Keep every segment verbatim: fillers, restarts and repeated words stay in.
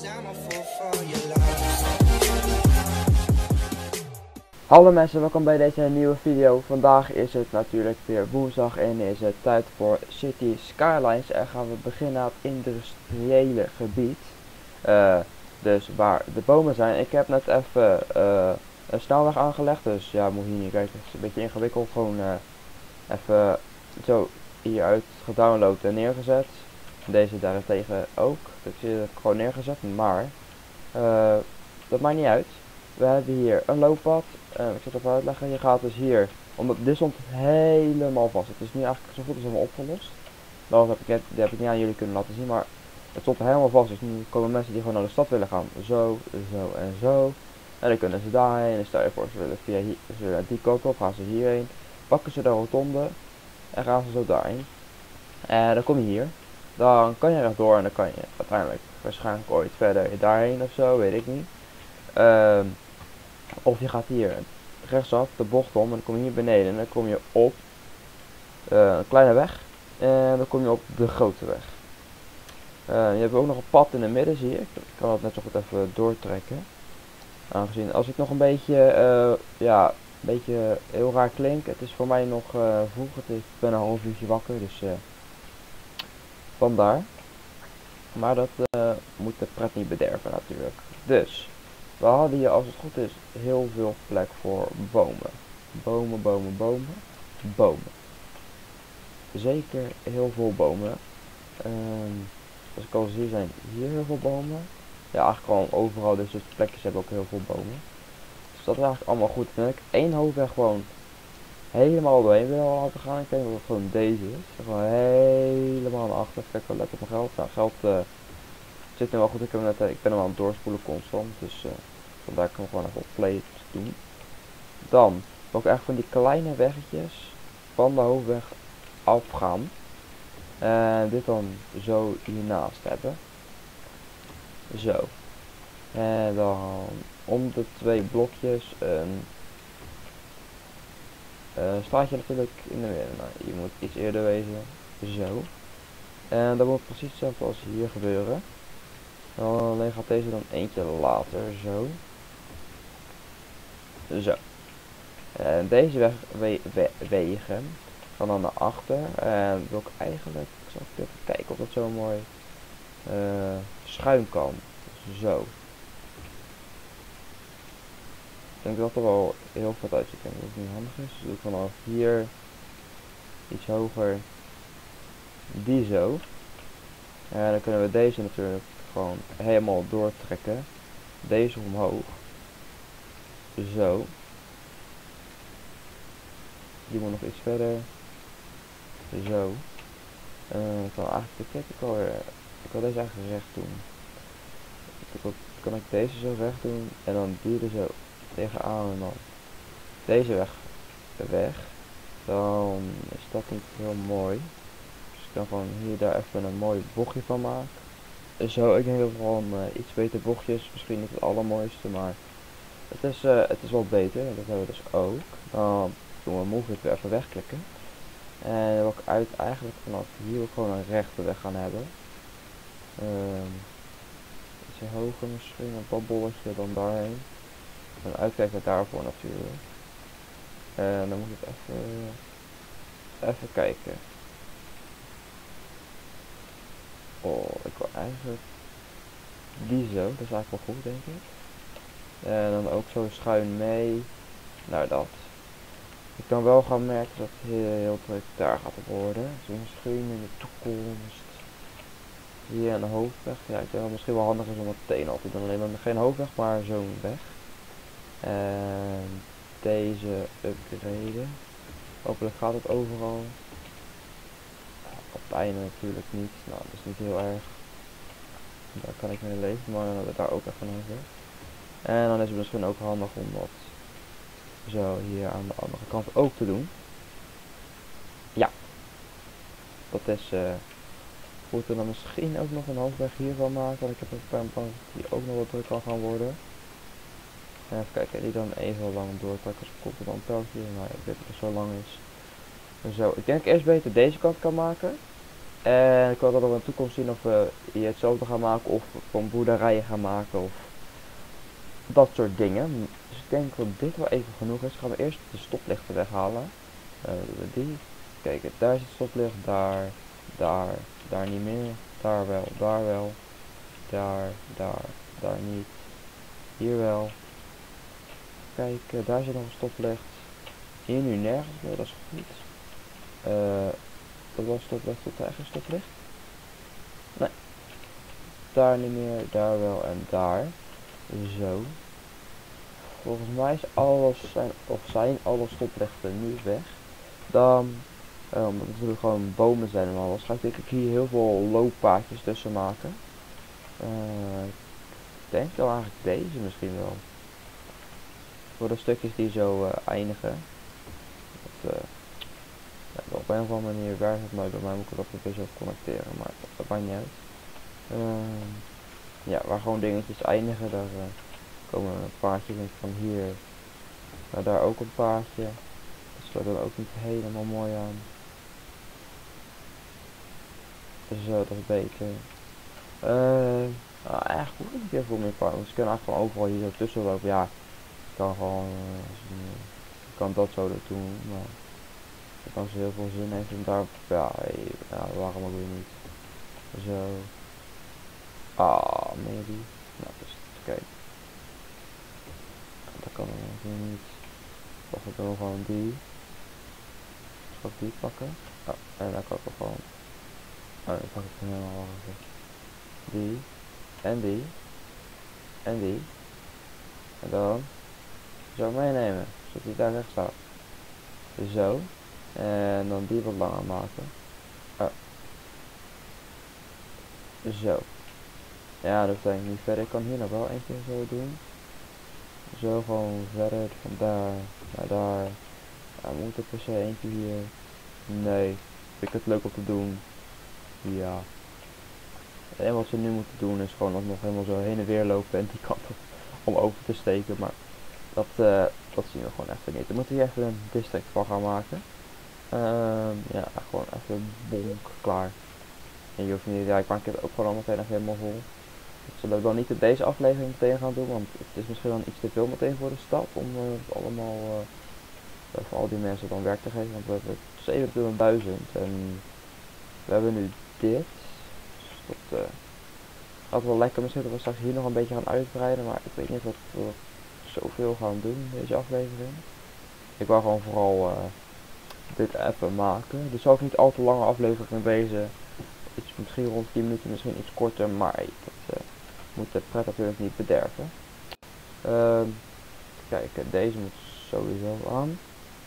Hallo mensen, welkom bij deze nieuwe video. Vandaag is het natuurlijk weer woensdag en is het tijd voor City Skylines. En gaan we beginnen aan het industriële gebied. Uh, dus waar de bomen zijn. Ik heb net even uh, een snelweg aangelegd, dus ja, moet je niet kijken. Het is een beetje ingewikkeld. Gewoon uh, even zo hieruit gedownload en neergezet. Deze daarentegen ook. Dat zie je gewoon neergezet, maar uh, dat maakt niet uit. We hebben hier een looppad. Uh, ik zal het even uitleggen. Je gaat dus hier, omdat dit stond helemaal vast. Het is nu eigenlijk zo goed als helemaal opgelost. Dat heb ik, dat heb ik niet aan jullie kunnen laten zien, maar het stond helemaal vast. Dus nu komen mensen die gewoon naar de stad willen gaan. Zo, zo en zo. En dan kunnen ze daarheen. En stel je voor, ze willen via hier, ze willen die kant op, gaan ze hierheen. Pakken ze de rotonde en gaan ze zo daarheen. En dan kom je hier. Dan kan je rechtdoor en dan kan je uiteindelijk waarschijnlijk ooit verder daarheen of zo, weet ik niet. Um, of je gaat hier rechtsaf de bocht om en dan kom je hier beneden en dan kom je op uh, een kleine weg en dan kom je op de grote weg. Uh, je hebt ook nog een pad in het midden, zie je. Ik kan dat net zo goed even doortrekken. Aangezien als ik nog een beetje, uh, ja, een beetje heel raar klink. Het is voor mij nog uh, vroeg, het is, ik ben een half uurtje wakker, dus uh, vandaar. Maar dat uh, moet de pret niet bederven natuurlijk. Dus we hadden hier, als het goed is, heel veel plek voor bomen. Bomen, bomen, bomen, bomen. Zeker heel veel bomen. Um, als ik al zie, zijn hier heel veel bomen. Ja, eigenlijk gewoon overal, dus de plekjes hebben ook heel veel bomen. Dus dat is eigenlijk allemaal goed. Dan heb ik één hoofdweg gewoon helemaal doorheen wil laten gaan. Ik denk dat het gewoon deze is. Gewoon helemaal naar achter. Kijk wel, let op mijn geld. Nou, geld uh, zit nu wel goed. Ik, heb net, uh, ik ben hem aan het doorspoelen constant. Dus uh, vandaar kan ik gewoon even op play doen. Dan wil ik echt van die kleine weggetjes van de hoofdweg afgaan. En dit dan zo hiernaast hebben. Zo. En dan om de twee blokjes een uh, staat je natuurlijk in de midden. Nou, je moet iets eerder wezen. Zo. En dat moet precies hetzelfde als hier gebeuren. Alleen gaat deze dan eentje later. Zo. Zo. En deze weg, we, we, wegen gaan dan naar achter. En wil ik eigenlijk, ik zal even kijken of dat zo mooi uh, schuin kan. Zo. Ik denk dat er wel heel vet uitziet. Ik denk dat het niet handig is. Dus doe ik vanaf hier iets hoger. Die zo. En dan kunnen we deze natuurlijk gewoon helemaal doortrekken. Deze omhoog. Zo. Die moet nog iets verder. Zo. Uh, ik wil eigenlijk, kijk, ik wil, ik wil deze eigenlijk recht doen. Dan kan ik deze zo recht doen en dan die er zo tegenaan en dan deze weg weg. Dan is dat niet heel mooi. Dus ik kan gewoon hier daar even een mooi bochtje van maken. Zo, ik denk dat gewoon uh, iets beter bochtjes. Misschien niet het allermooiste, maar het is, uh, het is wel beter. Dat hebben we dus ook. Dan doen we move it weer even wegklikken. En dan wil ik uit eigenlijk vanaf hier ook gewoon een rechte weg gaan hebben. Um, ietsje hoger misschien, een badbolletje dan daarheen. En uitkijken daarvoor natuurlijk. En dan moet ik even, even kijken. Oh, ik wil eigenlijk die zo, dat is eigenlijk wel goed denk ik. En dan ook zo schuin mee naar dat. Ik kan wel gaan merken dat het heel, heel druk daar gaat worden. Dus misschien in de toekomst hier aan de hoofdweg. Ja, ik denk dat het misschien wel handig is om het meteen al te doen. Alleen maar geen hoofdweg, maar zo'n weg. En deze upgraden. Hopelijk gaat het overal. Op het einde natuurlijk niet. Nou, dat is niet heel erg. Daar kan ik mee leven, maar dan hebben we daar ook even over. En dan is het misschien ook handig om dat zo hier aan de andere kant ook te doen. Ja. Dat is uh, goed. En dan misschien ook nog een hoofdweg hiervan maken. Want ik heb een paar die ook nog wat druk kan gaan worden. Even kijken, die dan even lang doortrekken als komt er dan een pijltje. Nou, ik weet dat het zo lang is. Zo, ik denk eerst beter deze kant kan maken. En ik wil dat we in de toekomst zien of we hier hetzelfde gaan maken of van boerderijen gaan maken of dat soort dingen. Dus ik denk dat dit wel even genoeg is. Gaan we eerst de stoplichten weghalen. Uh, die. Kijk, daar is het stoplicht, daar, daar, daar niet meer, daar wel, daar wel, daar, daar, daar niet, hier wel. Kijk, uh, daar zit nog een stoplicht. Hier nu nergens meer, dat is goed. Uh, dat was stoplicht, tot eigen stoplicht. Nee, daar niet meer, daar wel en daar. Zo. Volgens mij is alles zijn, of zijn alle stoplichten nu weg. Dan, uh, omdat het natuurlijk gewoon bomen zijn en alles, ga ik denk ik hier heel veel looppaadjes tussen maken. Uh, ik denk dan eigenlijk deze misschien wel. Voor de stukjes die zo uh, eindigen. Dat, uh, ja, op een of andere manier werkt het nooit bij mij, moet ik dat een beetje op connecteren, maar dat maakt niet uit. Uh, ja, waar gewoon dingetjes eindigen, daar uh, komen een paardje van hier naar daar ook een paardje. Dat sluit dan ook niet helemaal mooi aan. Zo, dat is beter. Uh, nou, eigenlijk hoef ik niet heel veel meer paarden. Dus ik kan eigenlijk gewoon overal hier zo tussen lopen. Ja, ik kan gewoon, uh, ik kan dat zo doen, maar als je heel veel zin heeft en daar, ja, ja, waarom ook weer niet. Zo. Ah, maybe. Nou, dus kijk. Dat kan natuurlijk niet. Of ik wil gewoon die. Ik ga die pakken. Oh, en dan kan ik gewoon. Oh, dan pak ik hem helemaal wachten. Die. En die. En die. En dan. Zo meenemen. Zodat hij daar recht staat. Zo. En dan die wat langer maken. Oh. Zo. Ja, dat denk ik niet verder. Ik kan hier nog wel eentje zo doen. Zo gewoon verder van daar naar daar. Ja, moet er per se eentje hier. Nee. Vind ik het leuk om te doen. Ja. En wat ze nu moeten doen is gewoon nog helemaal zo heen en weer lopen en die kant op om over te steken. Maar dat, uh, dat zien we gewoon even niet. Dan moeten we hier even een district van gaan maken. Uh, ja, gewoon even bonk klaar. En je hoeft niet, ja, ik maak het ook gewoon meteen nog helemaal vol. Dat zullen we dan niet in deze aflevering meteen gaan doen, want het is misschien dan iets te veel meteen voor de stad om uh, het allemaal uh, voor al die mensen dan werk te geven. Want we hebben zevenentwintigduizend en we hebben nu dit. Dus dat uh, gaat wel lekker. Misschien dat we straks hier nog een beetje gaan uitbreiden, maar ik weet niet wat we zoveel gaan doen in deze aflevering. Ik wou gewoon vooral uh, dit even maken. Dus zal ik niet al te lange aflevering wezen. Iets, misschien rond tien minuten, misschien iets korter, maar dat uh, moet de pret natuurlijk niet bederven. Uh, kijk, deze moet sowieso aan.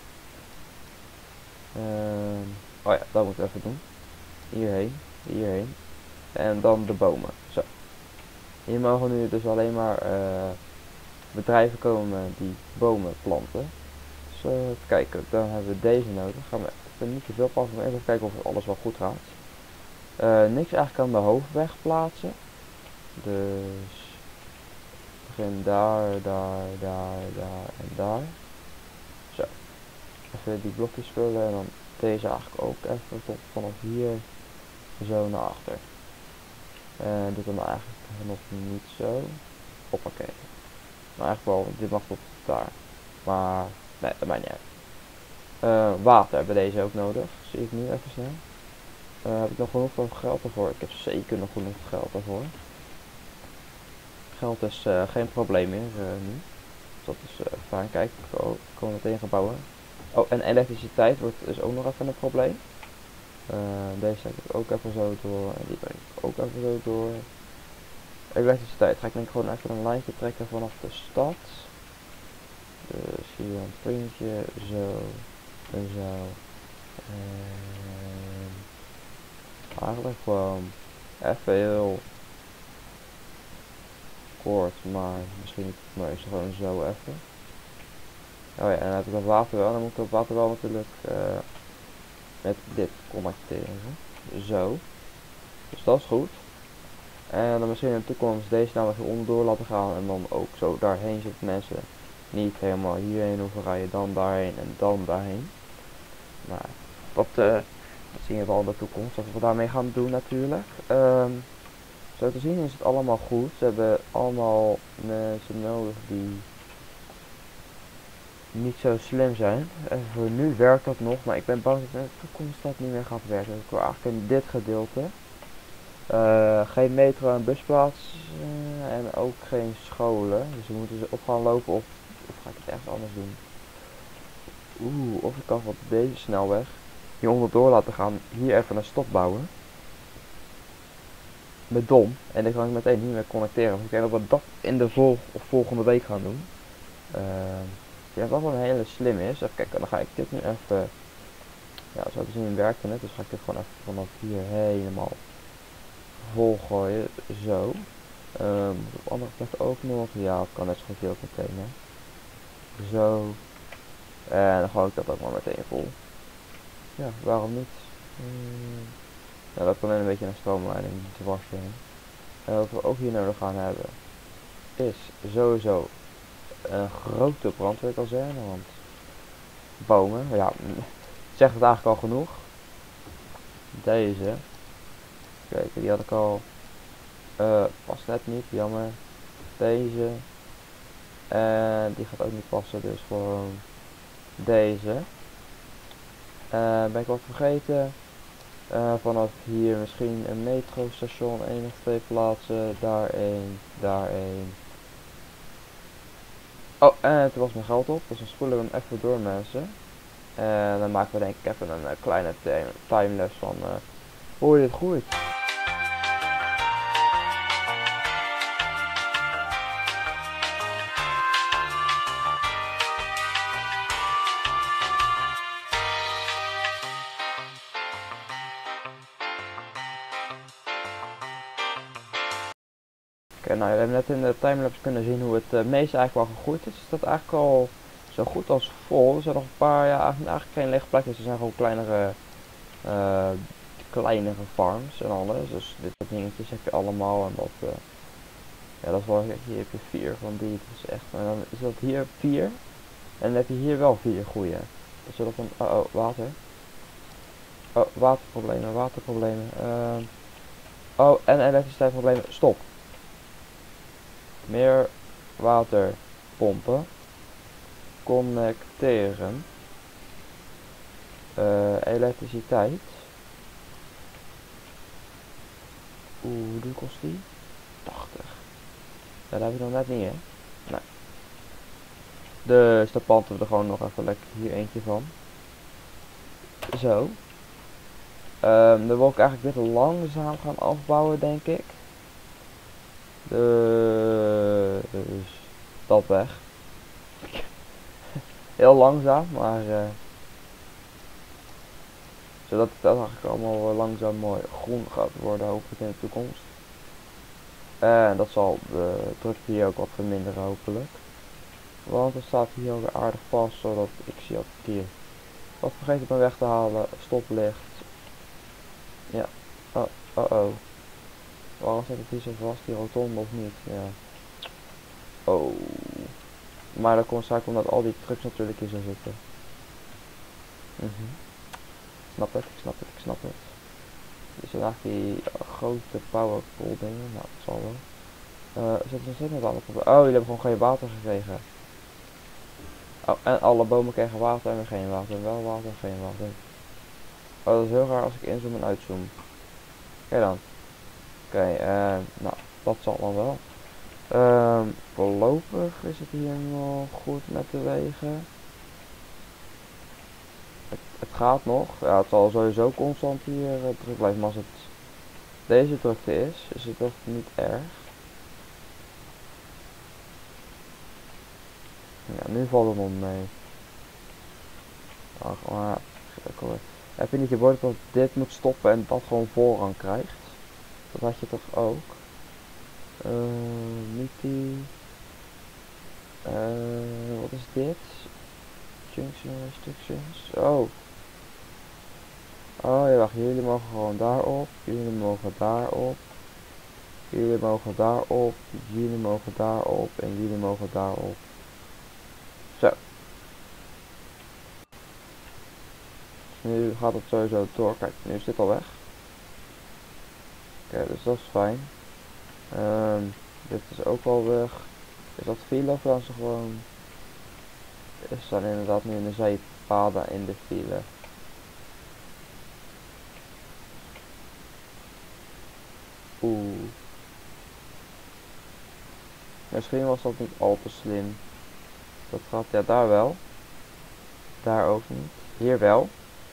Uh, oh ja, dat moet ik even doen. Hierheen, hierheen. En dan de bomen. Zo. Hier mogen nu dus alleen maar uh, bedrijven komen die bomen planten. Dus uh, kijken, dan hebben we deze nodig. Gaan we even niet te veel passen, maar even kijken of alles wel goed gaat. Uh, niks eigenlijk aan de hoofdweg plaatsen. Dus begin daar, daar, daar, daar en daar. Zo. Even die blokjes vullen en dan deze eigenlijk ook even tot vanaf hier zo naar achter. En dit dan eigenlijk nog niet zo. Hoppakee. Maar eigenlijk wel, dit mag tot daar. Maar nee, dat maakt niet uit. Uh, water hebben we deze ook nodig. Zie ik nu even snel. Uh, heb ik nog genoeg geld ervoor? Ik heb zeker nog genoeg geld ervoor. Geld is uh, geen probleem meer uh, nu. Dus dat is uh, fijn. Kijk, ik kan meteen gaan bouwen. Oh, en elektriciteit wordt dus ook nog even een probleem. Uh, deze trek ik ook even zo door. En die trek ik ook even zo door. Elektriciteit ga ik denk ik gewoon even een lijntje trekken vanaf de stad. Dus hier een puntje, zo en zo. En eigenlijk gewoon even heel kort, maar misschien niet, maar is gewoon zo even. Oh ja, en dan heb ik dat water wel, dan moet ik dat water wel natuurlijk uh, met dit connecteren. Zo. Dus dat is goed. En dan misschien in de toekomst deze nou even onderdoor laten gaan en dan ook zo daarheen zitten mensen niet helemaal hierheen hoeven rijden, dan daarheen en dan daarheen. Maar dat uh, Dat zien we wel in de toekomst, wat we daarmee gaan doen natuurlijk. Um, zo te zien is het allemaal goed. Ze hebben allemaal mensen nodig die niet zo slim zijn. En voor nu werkt dat nog, maar ik ben bang dat in de toekomst dat niet meer gaat werken. Dus ik wil eigenlijk in dit gedeelte uh, geen metro en busplaats uh, en ook geen scholen. Dus we moeten ze op gaan lopen of, of ga ik het ergens anders doen. Oeh, of ik kan van deze snelweg hier onderdoor laten gaan, hier even een stop bouwen. Met dom. En dan kan ik meteen niet meer connecteren. Dus ik denk dat we dat in de vol of volgende week gaan doen. Uh, ik denk dat dat wel een hele slim is. Even kijken, dan ga ik dit nu even. Ja, zo te zien werkte het. Dus ga ik dit gewoon even vanaf hier helemaal vol gooien. Zo. Um, op andere plekken ook nog. Ja, het kan net zo goed hier ook meteen. Hè. Zo. En dan gooi ik dat ook maar meteen vol. Ja, waarom niet? Hmm. Ja, dat kan een beetje een stroomleiding dwars heen. En wat we ook hier nodig gaan hebben is sowieso een grote brandweerkazerne, want bomen, ja, zegt het eigenlijk al genoeg. Deze, kijk, die had ik al, uh, past net niet, jammer. Deze, en die gaat ook niet passen, dus gewoon deze. Uh, ben ik wat vergeten? Uh, vanaf hier misschien een metrostation, één of twee plaatsen, daar één, daar één. Oh, en toen was mijn geld op, dus dan spoelen we hem even door mensen. En dan maken we denk ik even een uh, kleine timelapse van uh, hoe dit groeit. Oké, nou, we hebben net in de timelapse kunnen zien hoe het uh, meest eigenlijk wel gegroeid is. Het staat eigenlijk al zo goed als vol. Er zijn nog een paar, ja, eigenlijk geen lege plekjes. Er zijn gewoon kleinere, uh, kleinere farms en alles. Dus dit soort dingetjes heb je allemaal. En dat, uh, ja, dat is wel, hier heb je vier van die. Het is echt, en dan is dat hier vier. En dan heb je hier wel vier goede. Dus dat een, oh, oh, water. Oh, waterproblemen, waterproblemen. Uh, oh, en elektriciteitsproblemen. Stop. Meer water pompen. Connecteren. Uh, elektriciteit. Oeh, hoeveel kost die? tachtig. Ja, dat heb ik nog net niet, hè? Nee. Dus dan planten we er gewoon nog even lekker hier eentje van. Zo. Um, dan wil ik eigenlijk dit langzaam gaan afbouwen, denk ik. Dus dat weg. Heel langzaam, maar uh, zodat het eigenlijk allemaal langzaam mooi groen gaat worden, hopelijk in de toekomst. En dat zal de drukte hier ook wat verminderen, hopelijk. Want het staat hier ook weer aardig vast, zodat ik zie dat ik hier wat vergeten ben weg te halen. Stoplicht. Ja. Oh, oh, oh. Waarom zit het hier zo vast, die rotonde of niet? Ja. Oh. Maar dat komt straks omdat al die trucks natuurlijk hier zo zitten. Mm-hmm. Snap het, ik snap het, ik snap het. Dus dan eigenlijk die uh, grote powerpole dingen. Nou, dat zal wel. Uh, zitten ze zitten met alle problemen. Oh, jullie hebben gewoon geen water gekregen. Oh, en alle bomen krijgen water en weer geen water. Wel water en geen water. Oh, dat is heel raar als ik inzoom en uitzoom. Kijk dan. Oké, okay, uh, nou, dat zal dan wel. Um, voorlopig is het hier nog goed met de wegen. Het, het gaat nog. Ja, het zal sowieso constant hier uh, druk blijven. Maar als het deze drukte is, is het toch niet erg. Ja, nu valt het nog mee. Ach, maar, heb je niet je bord dat dit moet stoppen en dat gewoon voorrang krijgt? Dat had je toch ook? Uh, niet die. Uh, wat is dit? Junction restrictions. Oh. Oh ja, wacht. Jullie mogen gewoon daarop. Jullie mogen daarop. Jullie mogen daarop. Jullie mogen daarop. En jullie mogen daarop. Zo. nu gaat het sowieso door. Kijk, nu is dit al weg. Oké, okay, dus dat is fijn. Um, dit is ook al weg. Is dat file of dan ze gewoon... Is dan inderdaad nu in de zijpaden in de file. Oeh. Misschien was dat niet al te slim. Dat gaat, ja, daar wel. Daar ook niet. Hier wel.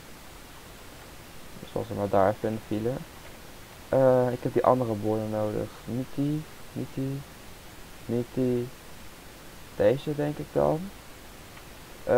Dus was er maar daar even in de file. Uh, ik heb die andere borden nodig. Niet die, niet die, niet die. Deze denk ik dan. Uh,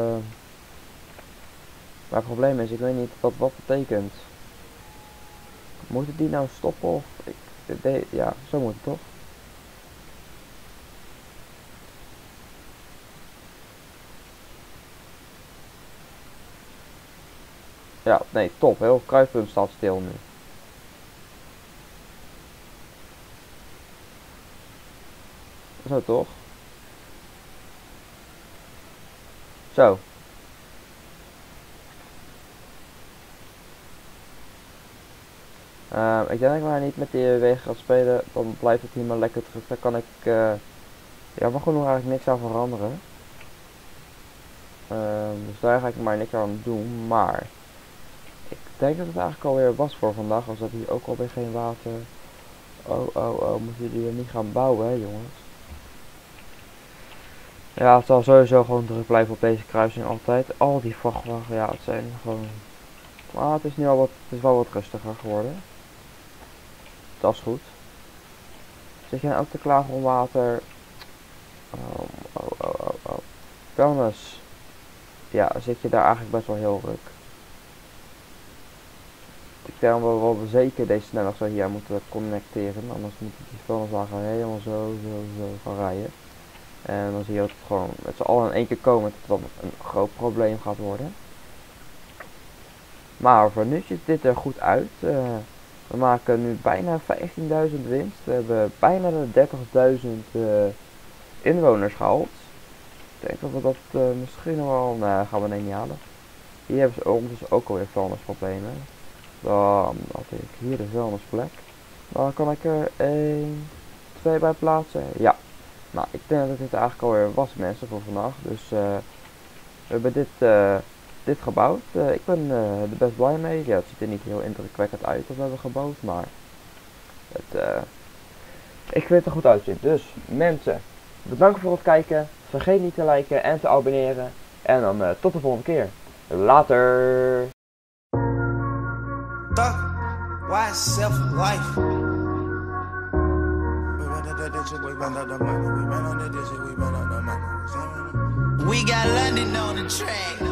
maar het probleem is, ik weet niet wat wat betekent. Moeten die nou stoppen of... Ik, de, ja, zo moet het toch? Ja, nee, top. Heel kruispunt staat stil nu. Zo toch? Zo. Uh, ik denk dat ik maar niet met die wegen ga spelen, dan blijft het hier maar lekker terug. Daar kan ik, uh, ja, maar gewoon nog eigenlijk niks aan veranderen. Uh, dus daar ga ik maar niks aan doen, maar ik denk dat het eigenlijk alweer was voor vandaag, als dat hier ook alweer geen water. Oh, oh, oh, moeten jullie hier niet gaan bouwen, hè, jongens? Ja, het zal sowieso gewoon druk blijven op deze kruising altijd. Al die vrachtwagens, ja, het zijn gewoon... Maar het is nu al wat, het is wel wat rustiger geworden. Dat is goed. Zit je nou ook te klagen om water? Oh, oh, oh, oh, oh. Vuilnis. Ja, zit je daar eigenlijk best wel heel druk. Ik denk dat we wel zeker deze snelweg zo hier moeten connecteren. Anders moeten die vuilniswagen helemaal zo, zo, zo gaan rijden. En dan zie je dat het gewoon met z'n allen in één keer komen, dat het dan een groot probleem gaat worden. Maar voor nu ziet dit er goed uit. Uh, we maken nu bijna vijftienduizend winst. We hebben bijna de dertigduizend uh, inwoners gehaald. Ik denk dat we dat uh, misschien nog wel, nou, gaan we niet halen. Hier hebben ze ondertussen ook alweer vuilnisproblemen. Dan had ik hier de vuilnisplek. Dan kan ik er één, twee bij plaatsen. Ja. Nou, ik denk dat dit eigenlijk alweer was, mensen, voor vandaag. Dus uh, we hebben dit, uh, dit gebouwd. Uh, ik ben uh, er best blij mee. Ja, het ziet er niet heel indrukwekkend uit dat we hebben gebouwd, maar het, uh, ik vind het er goed uitzien. Dus mensen, bedankt voor het kijken. Vergeet niet te liken en te abonneren. En dan uh, tot de volgende keer. Later! Why self-life? We got London on the track.